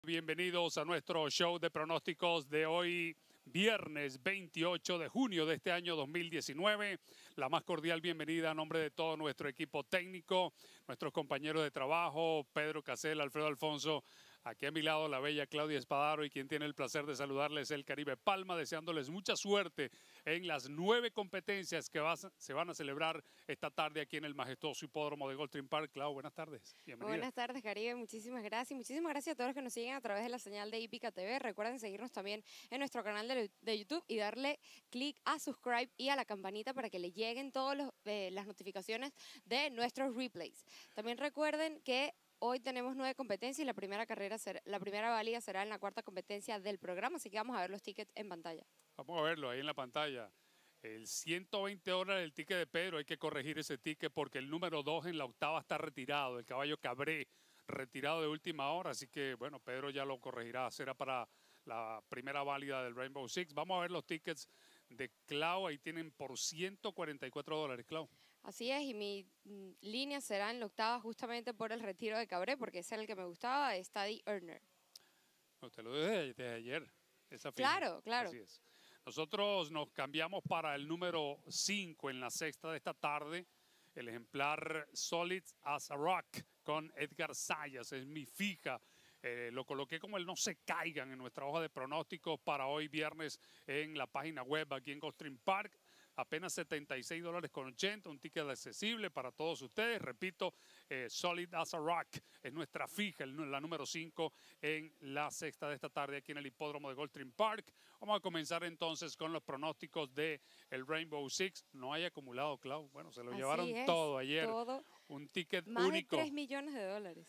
Bienvenidos a nuestro show de pronósticos de hoy, viernes 28 de junio de este año 2019. La más cordial bienvenida a nombre de todo nuestro equipo técnico, nuestros compañeros de trabajo, Pedro Casel, Alfredo Alfonso. Aquí a mi lado la bella Claudia Espadaro y quien tiene el placer de saludarles el Caribe Palma, deseándoles mucha suerte en las 9 competencias que se van a celebrar esta tarde aquí en el majestuoso hipódromo de Gulfstream Park. Clau, buenas tardes. Bienvenida. Buenas tardes, Caribe. Muchísimas gracias. Muchísimas gracias a todos los que nos siguen a través de la señal de Hípica TV. Recuerden seguirnos también en nuestro canal de YouTube y darle clic a subscribe y a la campanita para que le lleguen todas las notificaciones de nuestros replays. También recuerden que hoy tenemos 9 competencias y la primera válida será en la cuarta competencia del programa, así que vamos a ver los tickets en pantalla. Vamos a verlo ahí en la pantalla. El 120 horas del ticket de Pedro, hay que corregir ese ticket porque el número 2 en la octava está retirado, el caballo Cabré, retirado de última hora, así que bueno, Pedro ya lo corregirá, será para la primera válida del Rainbow Six. Vamos a ver los tickets de Clau, ahí tienen por $144, Clau. Así es, y mi línea será en la octava justamente por el retiro de Cabré, porque ese era el que me gustaba, Steady Earner. Usted lo dije desde ayer, esa fija. Claro, claro. Así es. Nosotros nos cambiamos para el número 5 en la sexta de esta tarde, el ejemplar Solid as a Rock con Edgar Zayas, es mi fija. Lo coloqué como el no se caigan en nuestra hoja de pronósticos para hoy viernes en la página web aquí en Gulfstream Park. Apenas $76.80, un ticket accesible para todos ustedes. Repito, Solid as a Rock es nuestra fija, la número 5 en la sexta de esta tarde aquí en el hipódromo de Gulfstream Park. Vamos a comenzar entonces con los pronósticos de el Rainbow Six. No hay acumulado, Clau. Bueno, se lo llevaron todo ayer. Todo. Un ticket más único. Más de $3 millones.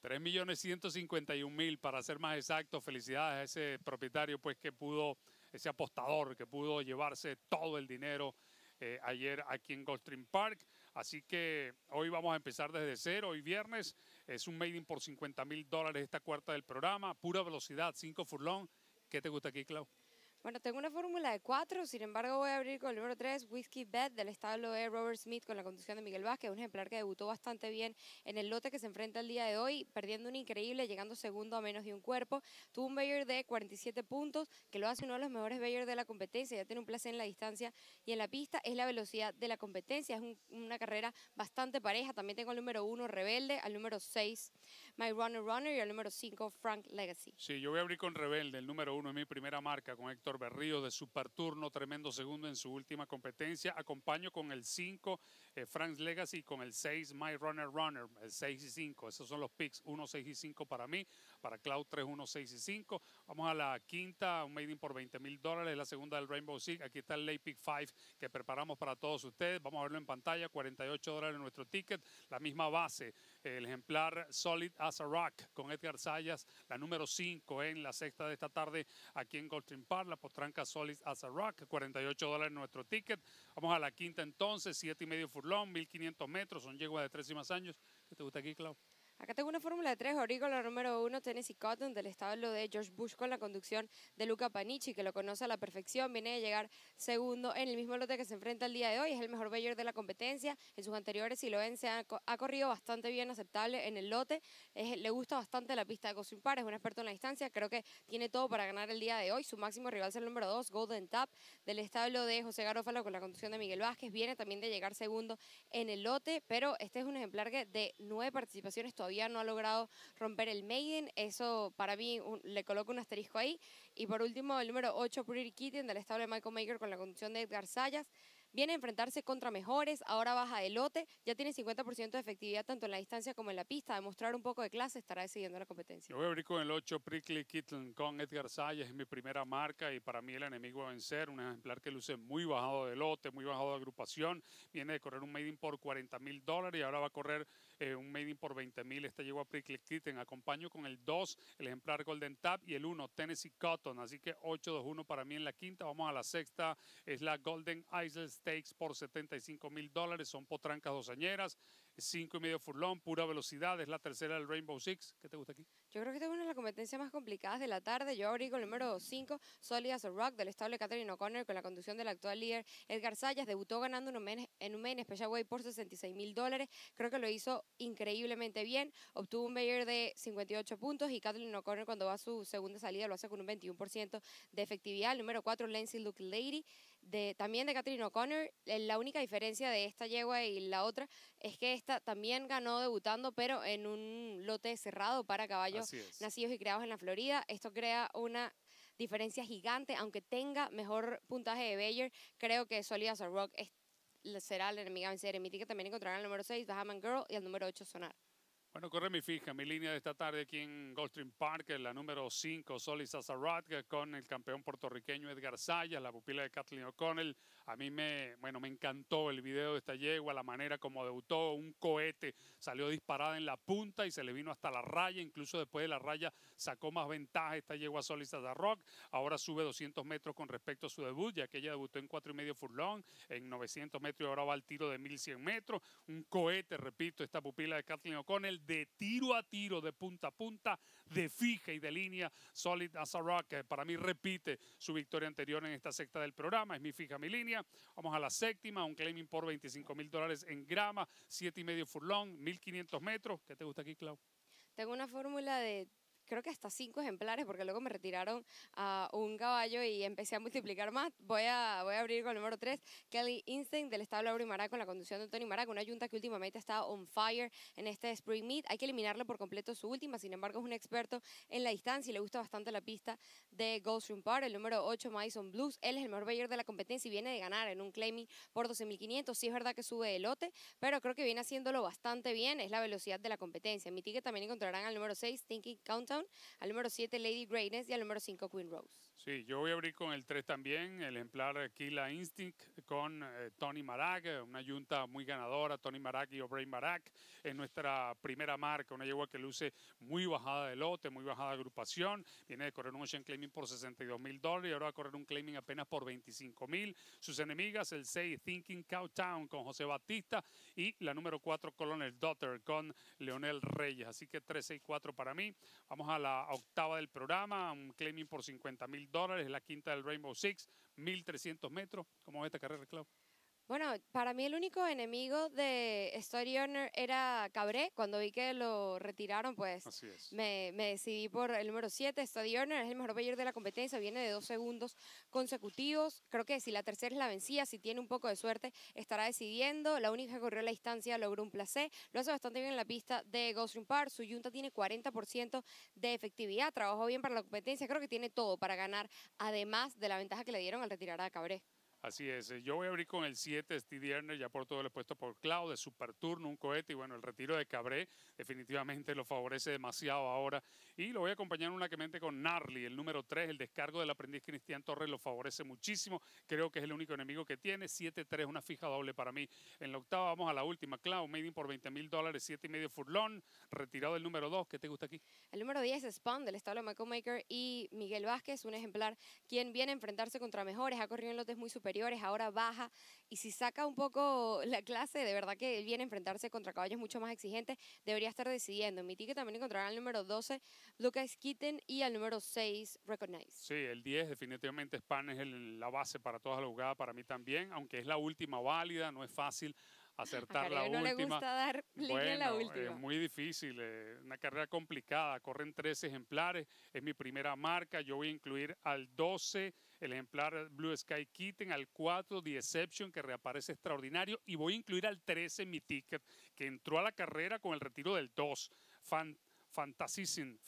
3.151.000 para ser más exacto. Felicidades a ese propietario pues que pudo, ese apostador que pudo llevarse todo el dinero ayer aquí en Gulfstream Park. Así que hoy vamos a empezar desde cero. Hoy viernes es un maiden por $50.000 esta cuarta del programa. Pura velocidad, 5 furlong. ¿Qué te gusta aquí, Clau? Bueno, tengo una fórmula de 4, sin embargo voy a abrir con el número 3, Whiskey Bet, del establo de Robert Smith con la conducción de Miguel Vázquez, un ejemplar que debutó bastante bien en el lote que se enfrenta el día de hoy, perdiendo un increíble, llegando segundo a menos de un cuerpo. Tuvo un Bayer de 47 puntos, que lo hace uno de los mejores Bayer de la competencia, ya tiene un placer en la distancia y en la pista, es la velocidad de la competencia, es una carrera bastante pareja. También tengo al número 1, Rebelde, al número 6, My Runner y al número 5, Frank Legacy. Sí, yo voy a abrir con Rebelde, el número 1 es mi primera marca, con Héctor Berrío de Super Turno, tremendo segundo en su última competencia. Acompaño con el 5, Frank Legacy, con el 6, My Runner, el 6 y 5. Esos son los picks, 1, 6 y 5 para mí. Para Cloud 3, 1, 6 y 5. Vamos a la quinta, un maiden por $20.000, la segunda del Rainbow Six. Aquí está el Late Pick 5 que preparamos para todos ustedes. Vamos a verlo en pantalla, $48 en nuestro ticket. La misma base, el ejemplar Solid as a Rock con Edgar Zayas, la número 5 en la sexta de esta tarde aquí en Gulfstream Park, la potranca Solid as a Rock, $48 en nuestro ticket. Vamos a la quinta entonces, 7,5 furlong, 1.500 metros, son yeguas de 3 y más años. ¿Qué te gusta aquí, Clau? Acá tengo una fórmula de 3, abrí con la número 1, Tennessee Cotton, del establo de George Bush con la conducción de Luca Panici, que lo conoce a la perfección, viene de llegar segundo en el mismo lote que se enfrenta el día de hoy, es el mejor Bayer de la competencia. En sus anteriores, si lo ven, ha corrido bastante bien, aceptable en el lote, le gusta bastante la pista de Gulfstream Park, es un experto en la distancia, creo que tiene todo para ganar el día de hoy. Su máximo rival es el número 2, Golden Tap, del establo de José Garófalo con la conducción de Miguel Vázquez, viene también de llegar segundo en el lote, pero este es un ejemplar que de 9 participaciones todavía no ha logrado romper el maiden. Eso para mí le coloco un asterisco ahí. Y por último, el número 8, Pretty Kitten, del establo de Michael Maker con la conducción de Edgar Zayas. Viene a enfrentarse contra mejores, ahora baja de lote, ya tiene 50% de efectividad tanto en la distancia como en la pista. A demostrar un poco de clase, estará decidiendo la competencia. Yo voy a abrir con el 8, Prickly Kitten con Edgar Zayas, es mi primera marca y para mí el enemigo a vencer, un ejemplar que luce muy bajado de lote, muy bajado de agrupación, viene de correr un maiden por $40.000 y ahora va a correr un maiden por $20.000. Esta llegó a Prickly Kitten. Acompaño con el 2, el ejemplar Golden Tap, y el 1, Tennessee Cotton, así que 8-2-1 para mí en la quinta. Vamos a la sexta, es la Golden Isle Stakes por $75.000, son potrancas doceñeras. 5,5 furlong, pura velocidad, es la tercera del Rainbow Six. ¿Qué te gusta aquí? Yo creo que esta es una de las competencias más complicadas de la tarde. Yo abrí con el número 5, Solid as a Rock, del estable Catherine O'Connor, con la conducción del actual líder Edgar Sayas. Debutó ganando en un main Special Weight por $66,000. Creo que lo hizo increíblemente bien. Obtuvo un Bayer de 58 puntos y Catherine O'Connor, cuando va a su segunda salida, lo hace con un 21% de efectividad. El número 4, Lindsay Luke Lady, también de Catherine O'Connor. La única diferencia de esta yegua y la otra es que esta también ganó debutando, pero en un lote cerrado para caballos nacidos y criados en la Florida. Esto crea una diferencia gigante, aunque tenga mejor puntaje de Bayer. Creo que Solid as a Rock será la enemiga a vencer. En mi ticket también encontrarán el número 6, Bahama Girl, y el número 8, Sonar. Bueno, corre mi fija, mi línea de esta tarde aquí en Gulfstream Park, la número 5, Solid as a Rock, con el campeón puertorriqueño Edgar Sayas, la pupila de Kathleen O'Connell. A mí me encantó el video de esta yegua, la manera como debutó, un cohete, salió disparada en la punta y se le vino hasta la raya, incluso después de la raya sacó más ventaja esta yegua Solid as a Rock. Ahora sube 200 metros con respecto a su debut, ya que ella debutó en 4,5 furlong, en 900 metros y ahora va al tiro de 1,100 metros. Un cohete, repito, esta pupila de Kathleen O'Connell, de tiro a tiro, de punta a punta, de fija y de línea. Solid as a Rock, que para mí repite su victoria anterior en esta sexta del programa, es mi fija, mi línea. Vamos a la séptima, un claiming por $25,000 en grama, 7,5 furlong, 1,500 metros. ¿Qué te gusta aquí, Clau? Tengo una fórmula de, creo que hasta 5 ejemplares, porque luego me retiraron a un caballo y empecé a multiplicar más. Voy a abrir con el número 3, Kelly Instinct, del establo Aubrey Marac, con la conducción de Tony Marac, una yunta que últimamente está on fire en este Spring Meet. Hay que eliminarle por completo su última, sin embargo es un experto en la distancia y le gusta bastante la pista de Gulfstream Park. El número 8, Madison Blues, él es el mejor Bayer de la competencia y viene de ganar en un claiming por 12,500. Sí es verdad que sube de lote, pero creo que viene haciéndolo bastante bien, es la velocidad de la competencia. En mi ticket también encontrarán al número 6, Thinking Countdown, al número 7, Lady Greatness, y al número 5, Queen Rose. Sí, yo voy a abrir con el 3 también, el ejemplar Kila Instinct con Tony Marac, una yunta muy ganadora, Tony Marac y Aubrey Marac. Es nuestra primera marca, una yegua que luce muy bajada de lote, muy bajada de agrupación. Viene de correr un Ocean Claiming por $62,000 y ahora va a correr un Claiming apenas por $25,000. Sus enemigas, el 6, Thinking Cowtown con José Batista, y la número 4, Colonel Daughter con Leonel Reyes. Así que 3, 6, 4 para mí. Vamos a la octava del programa, un claiming por $50,000, la quinta del Rainbow Six, 1,300 metros. ¿Cómo ves esta carrera, Clau? Bueno, para mí el único enemigo de Study Earner era Cabré. Cuando vi que lo retiraron, pues me decidí por el número 7. Study Earner es el mejor Bayer de la competencia, viene de 2 segundos consecutivos. Creo que si la tercera es la vencida, si tiene un poco de suerte, estará decidiendo. La única que corrió la distancia logró un placé. Lo hace bastante bien en la pista de Gulfstream Park. Su yunta tiene 40% de efectividad. Trabajó bien para la competencia. Creo que tiene todo para ganar, además de la ventaja que le dieron al retirar a Cabré. Así es, yo voy a abrir con el 7, Steve Erner, ya por todo lo puesto por Clau, de super turno, un cohete, y bueno, el retiro de Cabré definitivamente lo favorece demasiado ahora. Y lo voy a acompañar únicamente con Gnarly, el número 3, el descargo del aprendiz Cristian Torres lo favorece muchísimo, creo que es el único enemigo que tiene. 7-3, una fija doble para mí. En la octava vamos a la última, Clau, Maiden por $20,000, 7,5 furlong, retirado el número 2, ¿qué te gusta aquí? El número 10 es Spawn, del establo Michael Maker y Miguel Vázquez, un ejemplar quien viene a enfrentarse contra mejores, ha corrido en lotes muy superiores, ahora baja, y si saca un poco la clase, de verdad que él viene a enfrentarse contra caballos mucho más exigentes, debería estar decidiendo. En mi ticket también encontrarán el número 12, Lucas Kitten, y al número 6, Recognize. Sí, el 10 definitivamente Spawn es la base para todas las jugadas, para mí también, aunque es la última válida, no es fácil acertar la última. No le gusta dar línea en la última. Es muy difícil, una carrera complicada, corren 13 ejemplares, es mi primera marca. Yo voy a incluir al 12, el ejemplar Blue Sky Kitten, al 4, The Exception, que reaparece extraordinario, y voy a incluir al 13, mi ticket, que entró a la carrera con el retiro del 2, Fantasizing,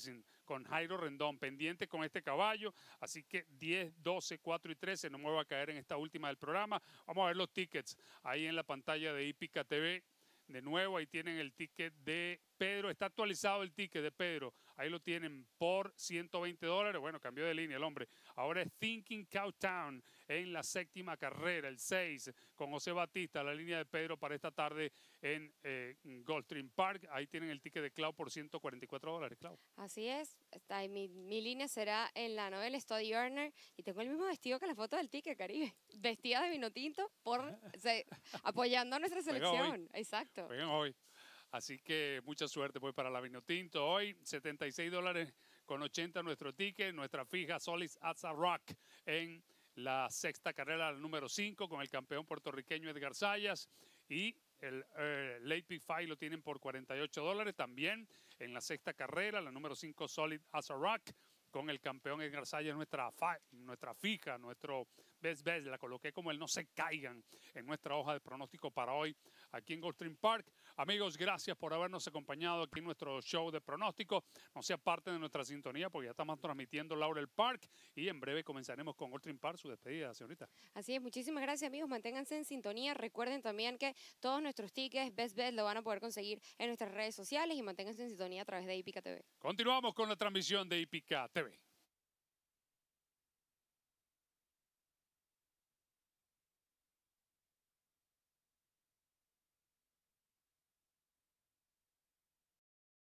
con Jairo Rendón, pendiente con este caballo, así que 10, 12, 4 y 13, no me voy a caer en esta última del programa. Vamos a ver los tickets ahí en la pantalla de Hípica TV. De nuevo, ahí tienen el ticket de Pedro, está actualizado el ticket de Pedro, Ahí lo tienen por $120. Bueno, cambió de línea el hombre. Ahora es Thinking Cowtown en la séptima carrera, el 6, con José Batista, la línea de Pedro para esta tarde en Gulfstream Park. Ahí tienen el ticket de Clau por $144, Clau. Así es, mi línea será en la novela Study Earner y tengo el mismo vestido que la foto del ticket, Caribe. Vestida de vino tinto apoyando a nuestra selección. Exacto. Juegan hoy. Así que mucha suerte pues para la vino tinto. Hoy $76.80 nuestro ticket, nuestra fija Solid as a Rock en la sexta carrera, la número 5, con el campeón puertorriqueño Edgar Sayas. Y el Late Pick 5 lo tienen por $48. También en la sexta carrera, la número 5 Solid as a Rock, con el campeón Edgar Sayas, nuestra fija, nuestro best bet. La coloqué como el no se caigan en nuestra hoja de pronóstico para hoy aquí en Gulfstream Park. Amigos, gracias por habernos acompañado aquí en nuestro show de pronóstico. No sea parte de nuestra sintonía porque ya estamos transmitiendo Laurel Park y en breve comenzaremos con Gulfstream Park, su despedida, señorita. Así es, muchísimas gracias, amigos. Manténganse en sintonía. Recuerden también que todos nuestros tickets Best Bet lo van a poder conseguir en nuestras redes sociales y manténganse en sintonía a través de Hípica TV. Continuamos con la transmisión de Hípica TV.